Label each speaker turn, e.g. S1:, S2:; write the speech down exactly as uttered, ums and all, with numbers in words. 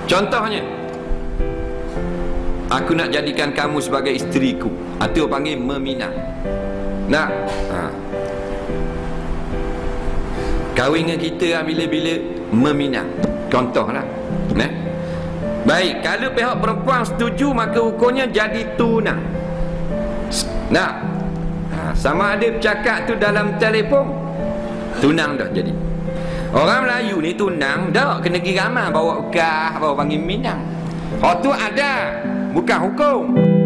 S1: Contohnya, aku nak jadikan kamu sebagai isteriku. Itu panggil meminang. Nak ha. Kahwin dengan kita bila-bila meminang. Contohlah. Nah. Baik, kalau pihak perempuan setuju, maka hukumnya jadi tunang. Nah, ha, sama ada bercakap tu dalam telefon, tunang dah jadi. Orang Melayu ni tunang dah kena pergi ramai bawa ukah, bawa panggil minang. Hak tu ada, bukan hukum.